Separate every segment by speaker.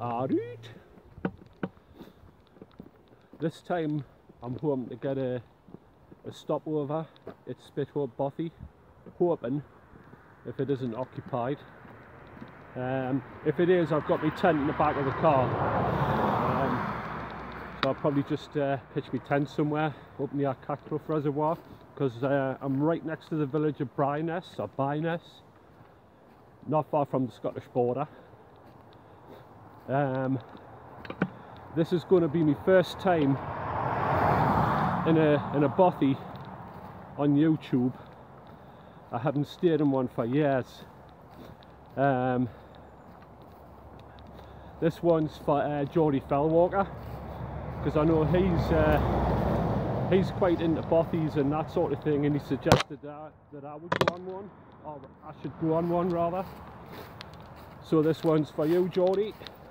Speaker 1: Alright. This time I'm hoping to get a stopover at Spithope Bothy, hoping, if it isn't occupied. If it is, I've got my tent in the back of the car, so I'll probably just pitch my tent somewhere up near Cackcliff Reservoir, because I'm right next to the village of Bryness, or Byness, not far from the Scottish border. This is going to be my first time in a bothy on YouTube. I haven't stayed in one for years. This one's for Geordie Fellwalker, because I know he's quite into bothies and that sort of thing, and he suggested that I would go on one, or I should go on one rather. So this one's for you, Geordie.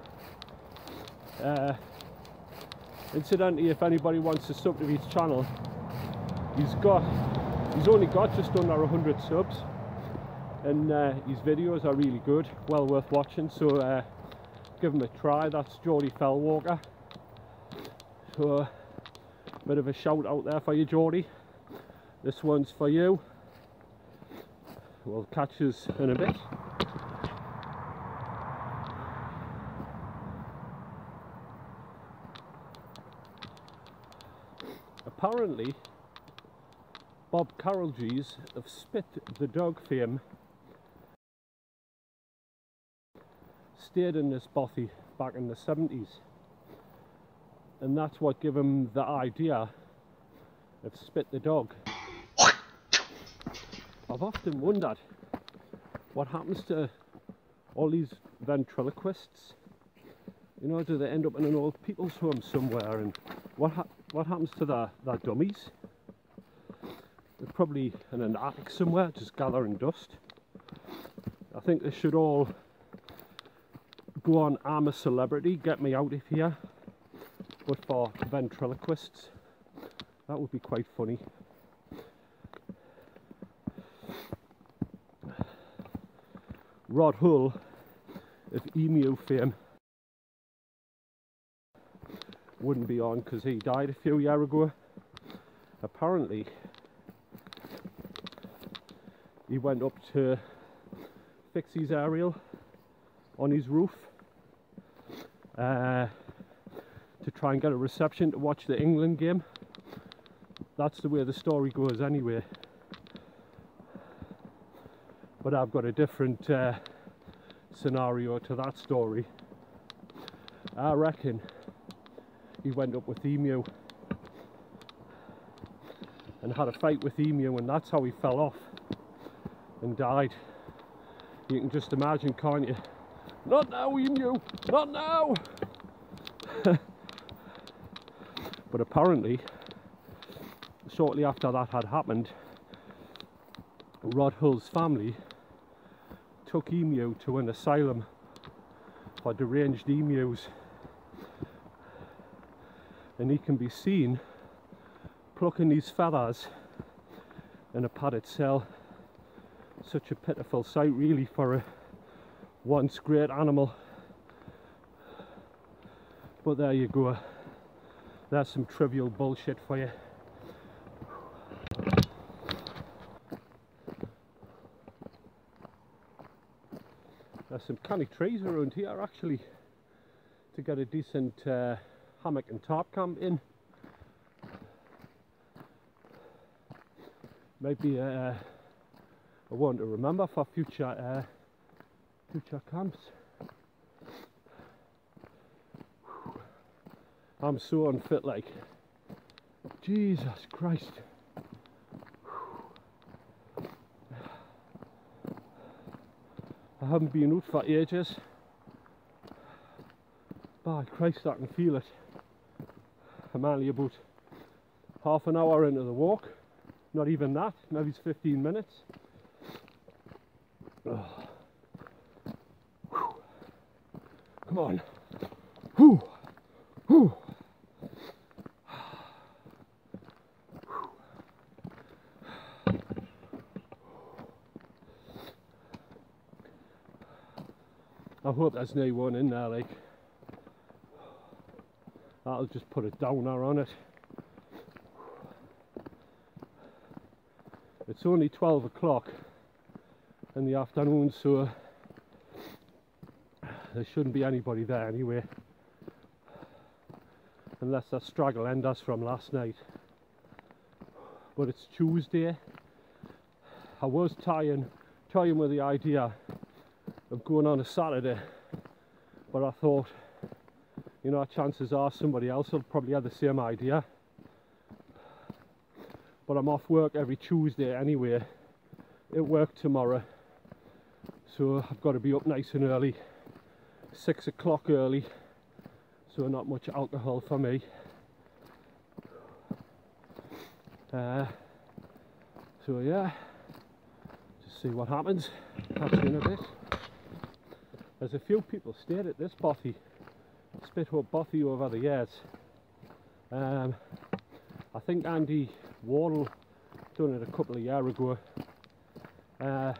Speaker 1: Incidentally, if anybody wants to sub to his channel, he's only got just under 100 subs, and his videos are really good, well worth watching, so give him a try. That's Geordie Fellwalker. So a bit of a shout out there for you, Geordie. This one's for you. We'll catch us in a bit. Apparently, Bob Carolgees of Spit the Dog fame stayed in this bothy back in the 70s, and that's what gave him the idea of Spit the Dog. I've often wondered what happens to all these ventriloquists. You know, do they end up in an old people's home somewhere, and what happens to their dummies? They're probably in an attic somewhere, just gathering dust. I think they should all go on I'm a Celebrity, Get Me Out of Here, but for ventriloquists. That would be quite funny. Rod Hull of emu fame wouldn't be on because he died a few years ago. Apparently he went up to fix his aerial on his roof to try and get a reception to watch the England game. That's the way the story goes anyway, but I've got a different scenario to that story. I reckon he went up with emu and had a fight with emu, and that's how he fell off and died. You can just imagine, can't you? Not now, emu! Not now! But apparently, shortly after that had happened, Rod Hull's family took emu to an asylum for deranged emus, and he can be seen plucking these feathers in a padded cell. Such a pitiful sight really for a once great animal. But there you go, that's some trivial bullshit for you. There's some canny trees around here actually to get a decent hammock and tarp camp in. Maybe a one to remember for future camps. I'm so unfit, like, Jesus Christ. I haven't been out for ages. By Christ, I can feel it. I'm only about half an hour into the walk. Not even that, maybe it's 15 minutes. Oh. Come on. Whew. Whew. I hope there's no one in there, like. That'll just put a downer on it. It's only 12 o'clock in the afternoon, so there shouldn't be anybody there anyway, unless they're straggle enders from last night. But it's Tuesday. I was toying with the idea of going on a Saturday, but I thought, you know, chances are somebody else will probably have the same idea. But I'm off work every Tuesday anyway, at work tomorrow, so I've got to be up nice and early, 6 o'clock early, so not much alcohol for me. So yeah, just see what happens. Catch you in a bit. There's a few people stayed at this bothy, spithope bothy, over the years. I think Andy Wardle done it a couple of years ago, and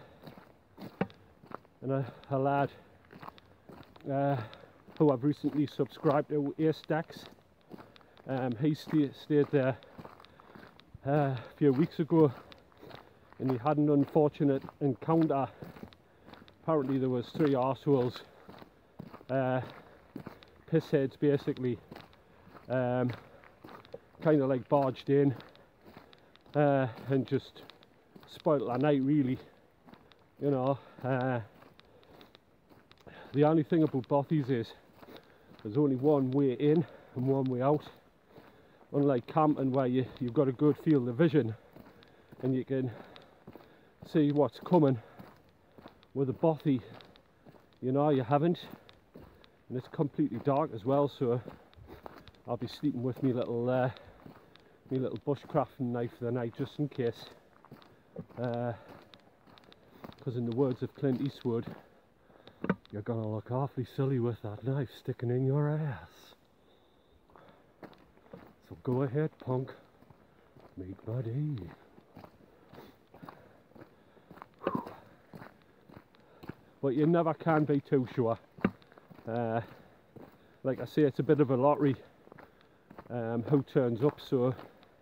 Speaker 1: a lad who I've recently subscribed to, Ace Decks, he stayed there a few weeks ago, and he had an unfortunate encounter. Apparently there was 3 arseholes, pissheads basically, kind of like barged in and just spoiled our night really, you know. The only thing about bothies is there's only one way in and one way out, unlike camping where you've got a good field of vision and you can see what's coming. With a bothy, you know, you haven't, and it's completely dark as well, so I'll be sleeping with me little bushcrafting knife for the night, just in case, because in the words of Clint Eastwood, you're gonna look awfully silly with that knife sticking in your ass. So go ahead, punk, make my day. But you never can be too sure. Like I say, it's a bit of a lottery who turns up, so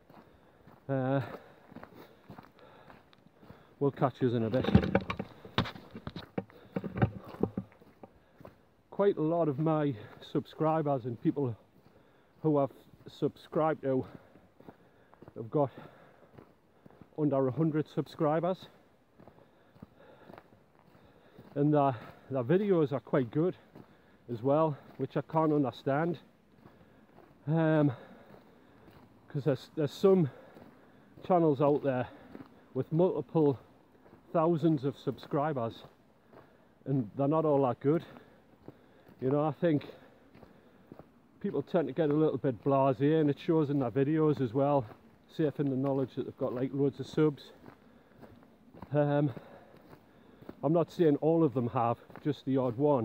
Speaker 1: we'll catch you in a bit. Quite a lot of my subscribers and people who I've subscribed to have got under 100 subscribers, and their videos are quite good as well, which I can't understand, because there's some channels out there with multiple thousands of subscribers and they're not all that good. You know, I think people tend to get a little bit blasé, and it shows in their videos as well, safe in the knowledge that they've got like loads of subs. I'm not saying all of them have, just the odd one,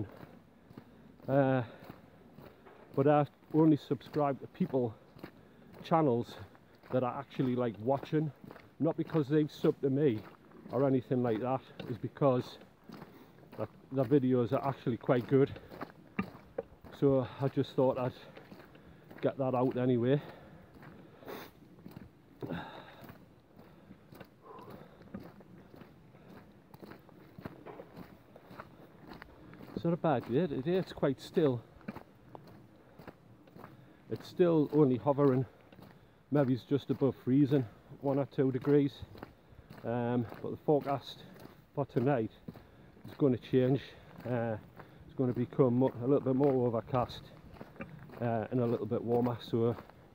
Speaker 1: but I only subscribe to people, channels that are actually like watching, not because they've subbed to me or anything like that, is because their videos are actually quite good. So I just thought I'd get that out anyway. It's not a bad day today, it's quite still. It's still only hovering, maybe it's just above freezing, 1 or 2 degrees. But the forecast for tonight is going to change. It's going to become a little bit more overcast and a little bit warmer. So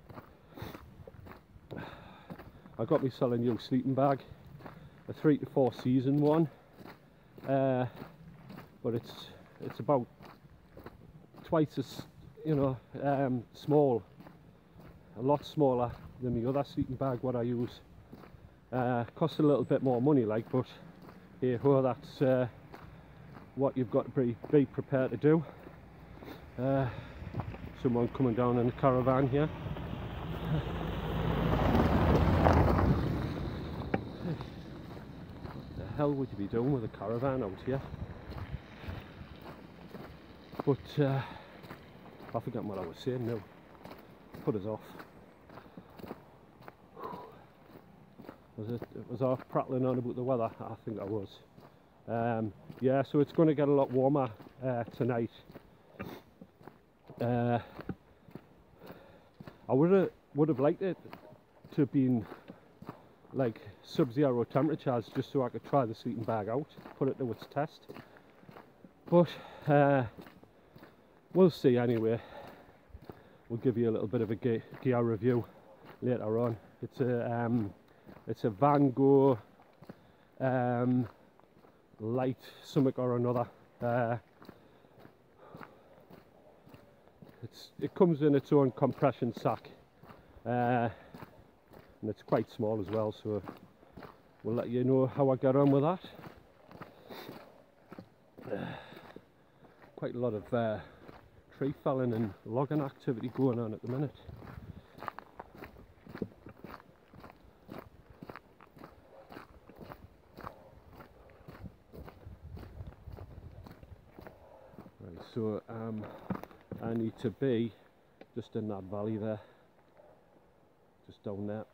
Speaker 1: I got myself a new sleeping bag, a 3 to 4 season one, but it's about twice as, you know, small, a lot smaller than the other sleeping bag what I use. Costs a little bit more money, like, but hey ho, that's what you've got to be prepared to do. Someone coming down in a caravan here. What the hell would you be doing with a caravan out here? But I forgot what I was saying now. put us off. Was I prattling on about the weather? I think I was. Yeah, so it's going to get a lot warmer tonight. I would have liked it to have been like sub-zero temperatures, just so I could try the sleeping bag out, put it to its test. But we'll see anyway. We'll give you a little bit of a gear review later on. It's a Van Gogh light something or another. It comes in its own compression sack, and it's quite small as well, so we'll let you know how I get on with that. Quite a lot of tree felling and logging activity going on at the minute. Right, so I need to be just in that valley there, just down there.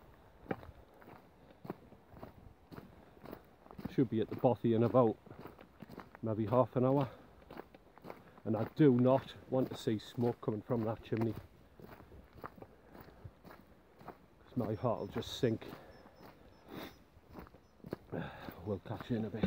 Speaker 1: Should be at the bothy in about maybe half an hour, and I do not want to see smoke coming from that chimney, because my heart will just sink. We'll catch you in a bit.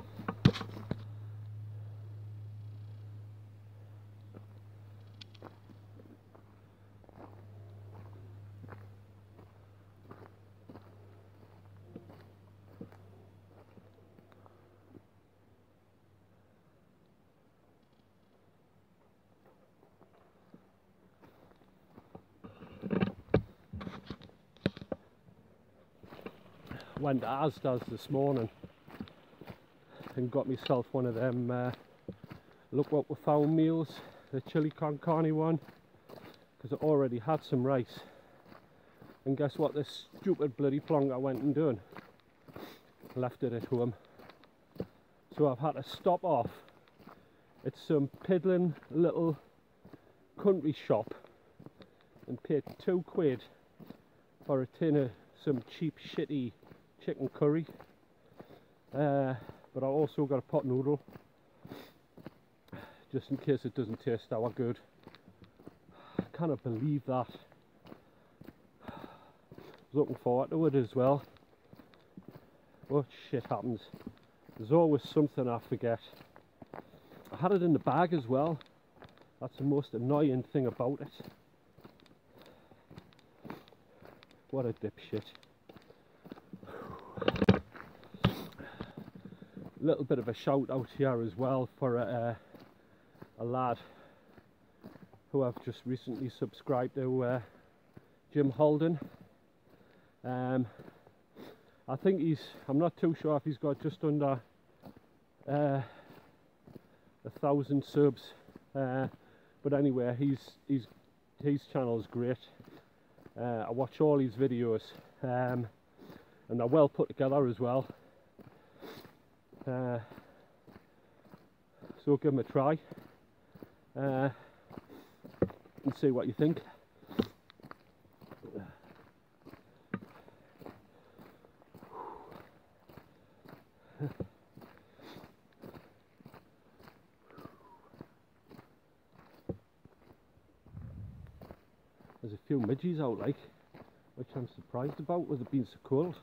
Speaker 1: Went to Asda's this morning and got myself one of them look what we found meals, the chili con carne one, because I already had some rice. And guess what this stupid bloody plonker went and done? Left it at home. So I've had to stop off at some piddling little country shop and paid £2 for a tin of some cheap shitty chicken curry, but I also got a pot noodle just in case it doesn't taste that good. I cannot believe that. I was looking forward to it as well, but shit happens. There's always something I forget. I had it in the bag as well. That's the most annoying thing about it. What a dipshit. Little bit of a shout out here as well for a lad who I've just recently subscribed to, Jim Holden. I think I'm not too sure if he's got just under 1,000 subs, but anyway, his channel is great. I watch all his videos, and they're well put together as well. So give them a try and see what you think. There's a few midges out, like, which I'm surprised about with it being so cold.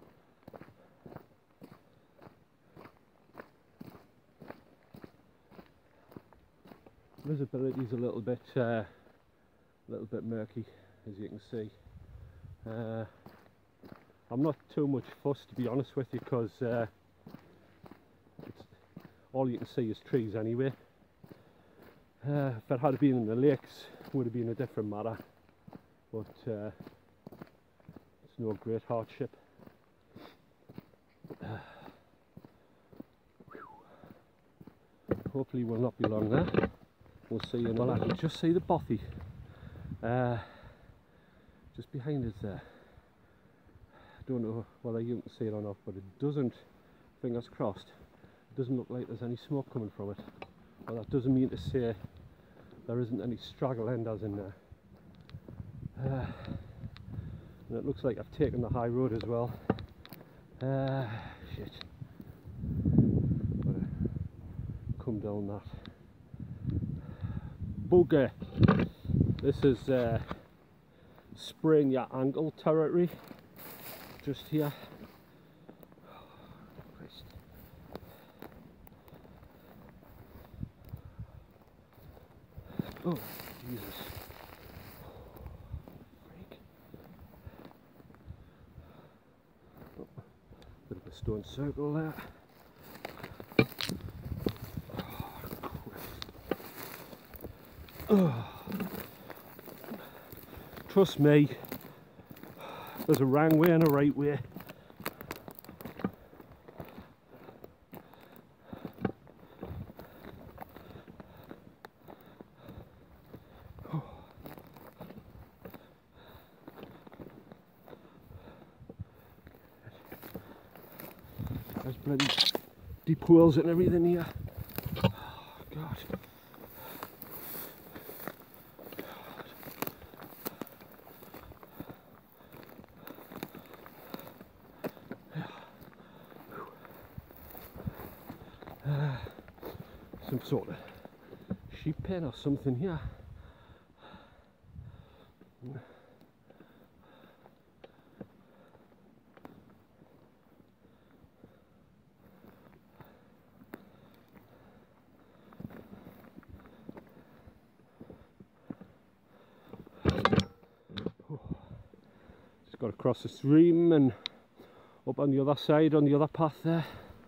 Speaker 1: Visibility's a little bit murky, as you can see. I'm not too much fussed, to be honest with you, because all you can see is trees anyway. If it had been in the lakes, it would have been a different matter, but it's no great hardship. Hopefully we'll not be long there. We'll see you in a minute. I can just see the bothy just behind us there. I don't know whether you can see it or not, but it doesn't, fingers crossed, it doesn't look like there's any smoke coming from it. But that doesn't mean to say there isn't any straggle enders in there. And it looks like I've taken the high road as well. Shit. Gotta come down that. Bugger. This is spraying your ankle territory. Just here. Christ. Oh, Jesus. Freak. Oh, bit of a stone circle there. Oh. Trust me, there's a wrong way and a right way. Oh. There's bloody deep holes and everything here. Oh, God. Some sort of sheep pen or something here. Just got to cross the stream and up on the other side, on the other path there.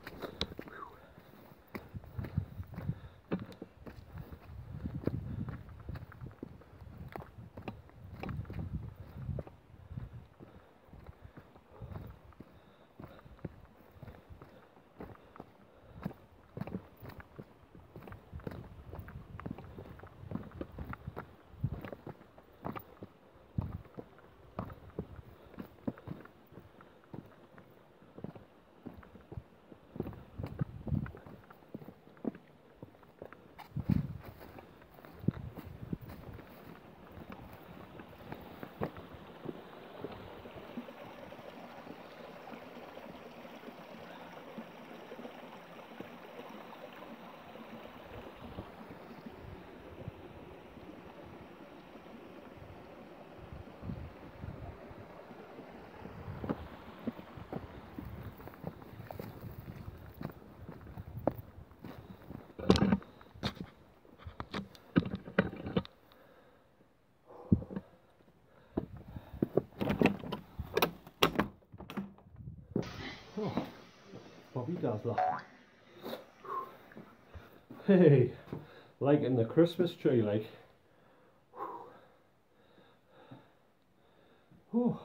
Speaker 1: Oh, Bobby Dazzler. Hey, lighting the Christmas tree, like. Oh,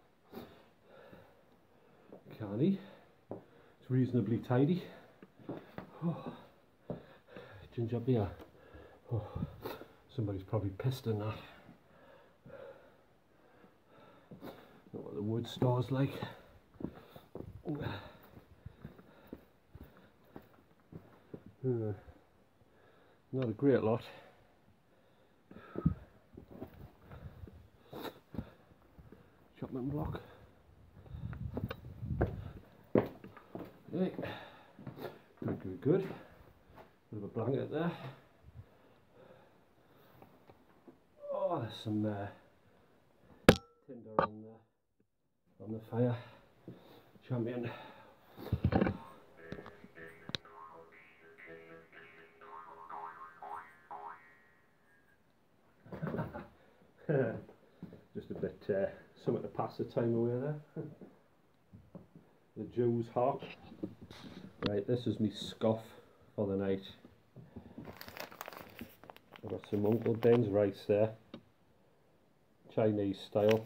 Speaker 1: canny. It's reasonably tidy. Oh, ginger beer. Oh, somebody's probably pissed in that. Not what the wood store's like. Not a great lot. Chopping block. Hey. Good. Bit of a blanket there. Oh, there's some tinder on the fire. Champion. Just a bit something to pass the time away there. The Jew's harp. Right, this is me scoff for the night. I've got some Uncle Ben's rice there, Chinese style.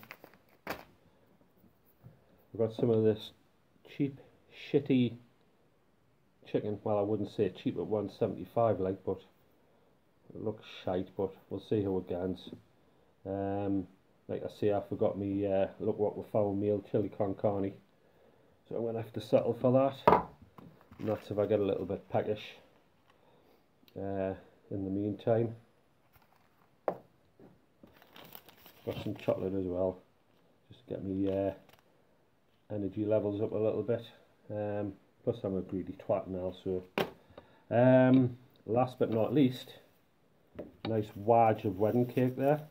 Speaker 1: I've got some of this cheap, shitty chicken. Well, I wouldn't say cheap at 175 like, but it looks shite, but we'll see how it goes. Like I say, I forgot me look what we found meal, chili con carne. So I'm going to have to settle for that. And that's if I get a little bit peckish in the meantime. Got Got some chocolate as well, just to get me energy levels up a little bit. Plus I'm a greedy twat now, so last but not least, nice wad of wedding cake there.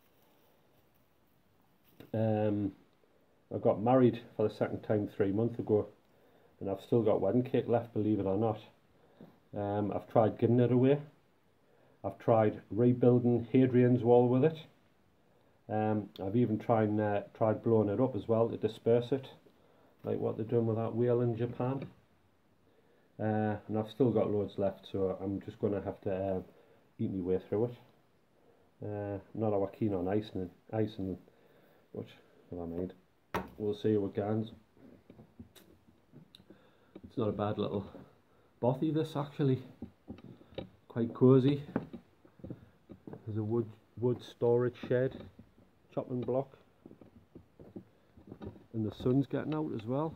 Speaker 1: I got married for the second time 3 months ago, and I've still got wedding cake left, believe it or not. I've tried giving it away. I've tried rebuilding Hadrian's wall with it. I've even tried blowing it up as well to disperse it, like what they're doing with that whale in Japan. And I've still got loads left, so I'm just going to have to eat my way through it. I'm not our keen on icing, which have I made? We'll see how it goes. It's not a bad little bothy, this, actually. Quite cosy. There's a wood storage shed, chopping block, and the sun's getting out as well.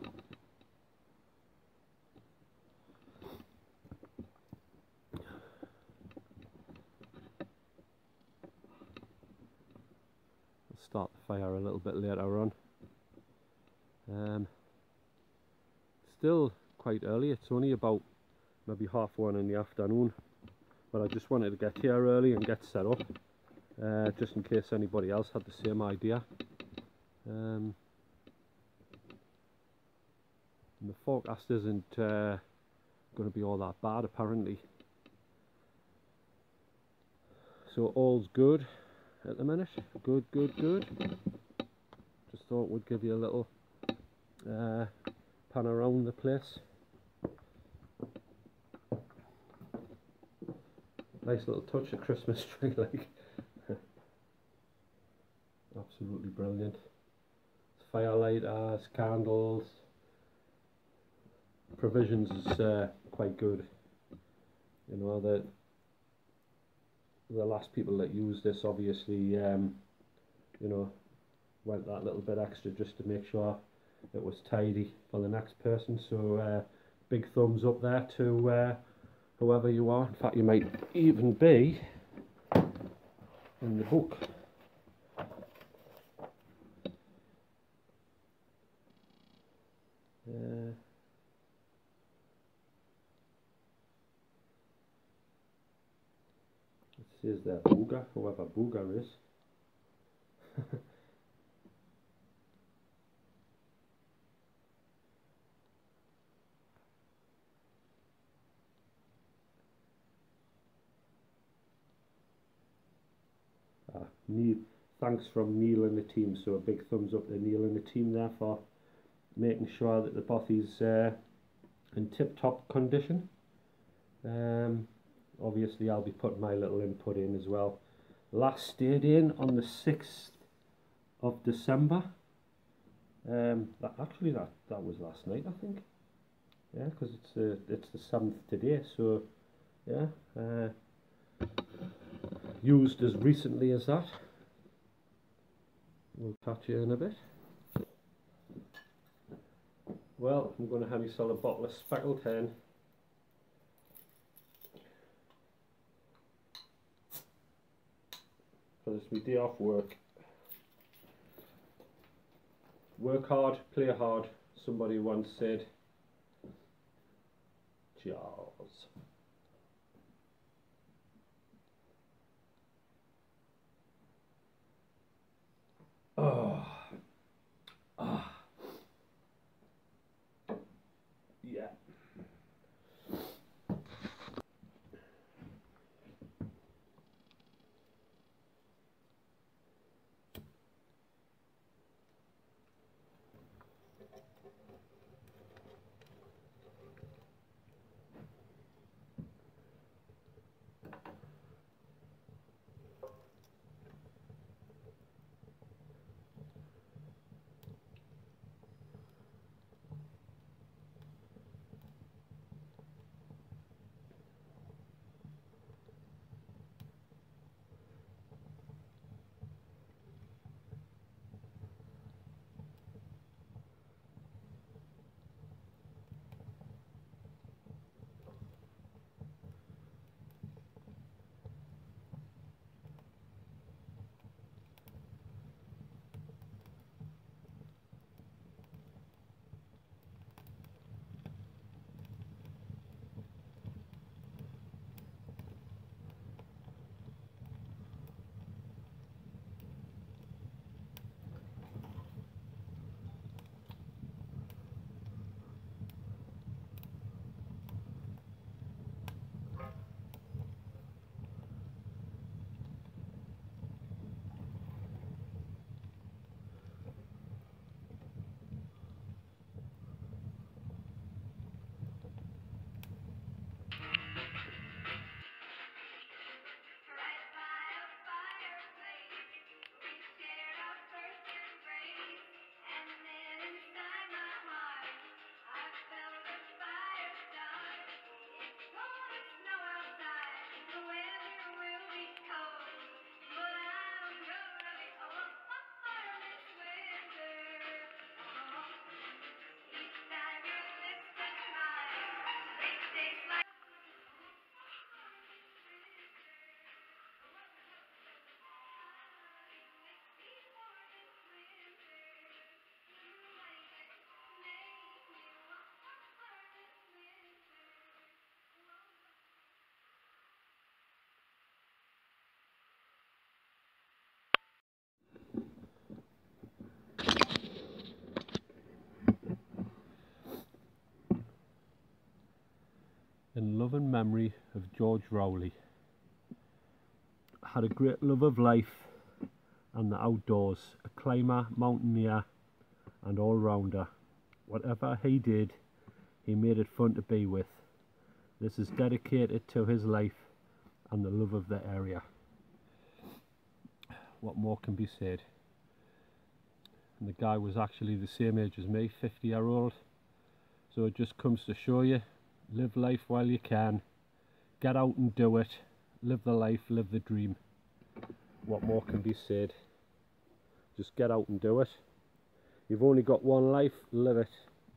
Speaker 1: I'll start the fire a little bit later on. Still quite early, it's only about maybe 1:30 in the afternoon, but I just wanted to get here early and get set up, just in case anybody else had the same idea. And the forecast isn't going to be all that bad apparently, so all's good at the minute. Good. Just thought we'd give you a little pan around the place. Nice little touch of Christmas tree, like. Absolutely brilliant. Firelighters, candles. Provisions is quite good. You know, the last people that used this obviously, you know, went that little bit extra just to make sure it was tidy for the next person. So big thumbs up there to whoever you are. In fact, you might even be in the book. It says there Booger, whoever Booger is. Neil, thanks from Neil and the team, so a big thumbs up to Neil and the team there for making sure that the bothy's in tip-top condition. Obviously I'll be putting my little input in as well. Last stayed in on the 6th of December. Actually that was last night, I think. Yeah, because it's the 7th today, so yeah. Used as recently as that. We'll catch you in a bit. Well, I'm going to have myself a bottle of speckled hen. Because it's my day off work. Work hard, play hard, somebody once said. Cheers. Oh. Ah. Yeah. in love and memory of George Rowley. Had a great love of life and the outdoors, a climber, mountaineer and all-rounder. Whatever he did, he made it fun to be with. This is dedicated to his life and the love of the area. What more can be said? And the guy was actually the same age as me, 50-year-old. So it just comes to show you, live life while you can, get out and do it, live the life, live the dream. What more can be said? Just get out and do it. You've only got one life, live it.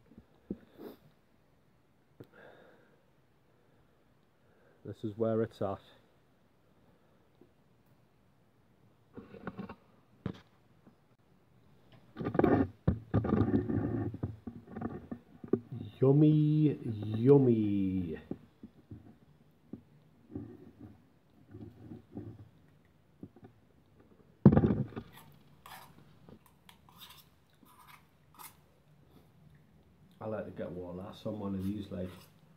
Speaker 1: This is where it's at. Yummy, yummy. I like to get walleye on one of these, like.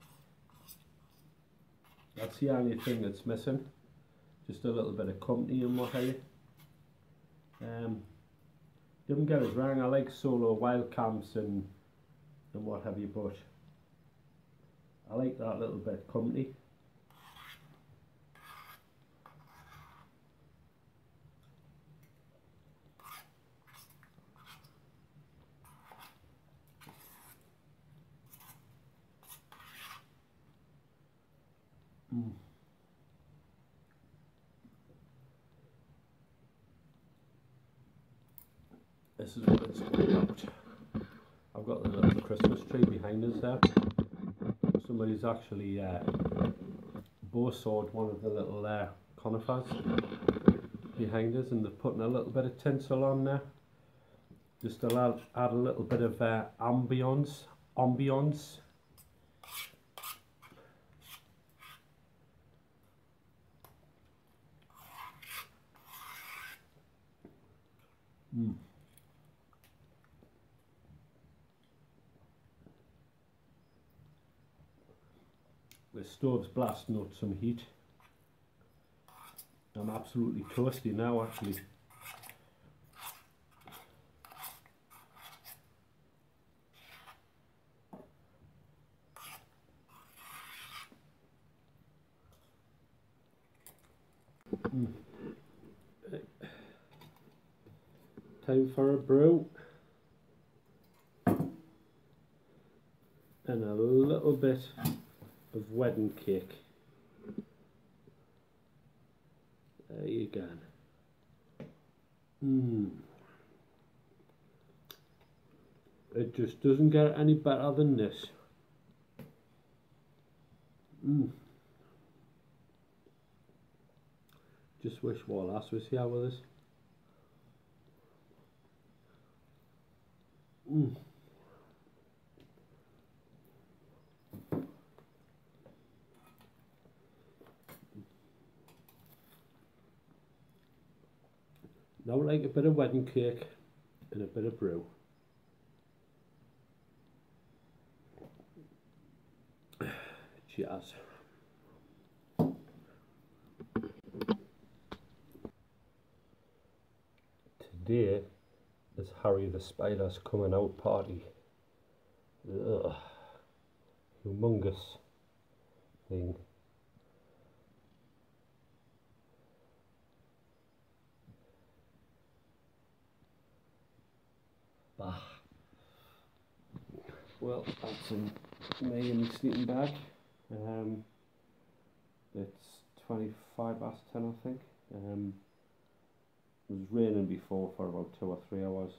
Speaker 1: That's the only thing that's missing. Just a little bit of company and what have you. Don't get us wrong, I like solo wild camps and what have you, but I like that little bit of company. This is what it's all about. I've got the little Christmas tree behind us there. Somebody's actually bow sawed one of the little conifers behind us, and they're putting a little bit of tinsel on there just to add a little bit of ambience. The stove's blasting out some heat. I'm absolutely toasty now, actually. Time for a brew. And a little bit of wedding cake. There you go. It just doesn't get any better than this. Just wish Wallace was here with us. Now like a bit of wedding cake and a bit of brew. Cheers. Today is Harry the Spider's coming out party. Ugh. Humongous thing. Bah. Well, that's me in my sleeping bag. It's 25 past 10, I think. It was raining before for about 2 or 3 hours.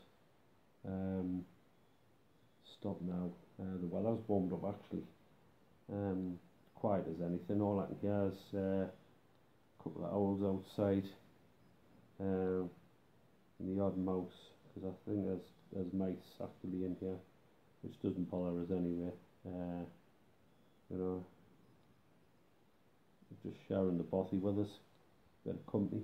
Speaker 1: Stopped now. The weather's warmed up actually. Quiet as anything. All I can hear is a couple of owls outside, and the odd mouse, because I think there's mice actually in here, which doesn't bother us anyway. You know, just sharing the bothy with us, bit of company.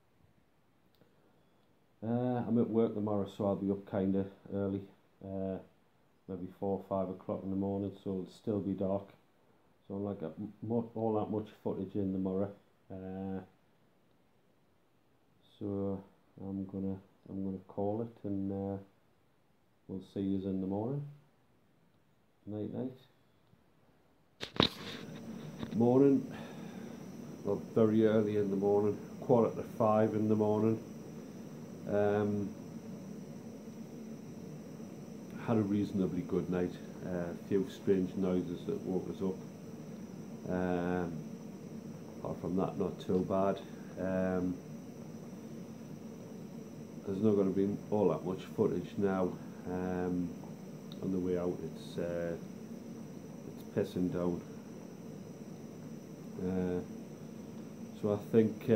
Speaker 1: I'm at work tomorrow, so I'll be up kinda early, maybe 4 or 5 o'clock in the morning, so it'll still be dark. so like all that much footage in tomorrow. So I'm gonna call it, and we'll see you in the morning. Night. Morning. Well, very early in the morning, 4:45 in the morning. Had a reasonably good night. A few strange noises that woke us up. Apart from that, not too bad. There's not going to be all that much footage now. On the way out, it's pissing down. So I think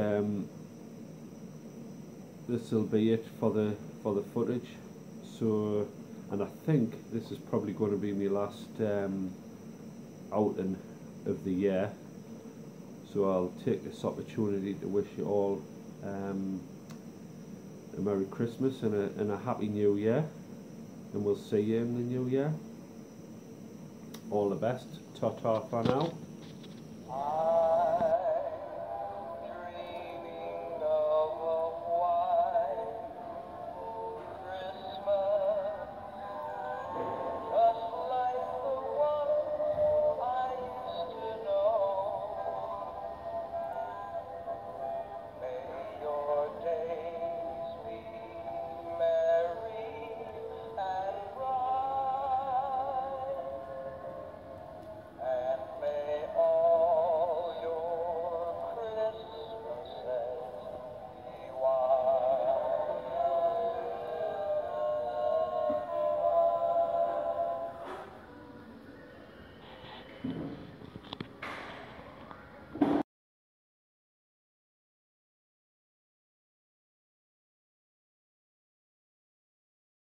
Speaker 1: this will be it for the footage. So, and I think this is probably going to be my last outing of the year. So I'll take this opportunity to wish you all a Merry Christmas and a Happy New Year, and we'll see you in the new year. All the best. Ta-ta for now.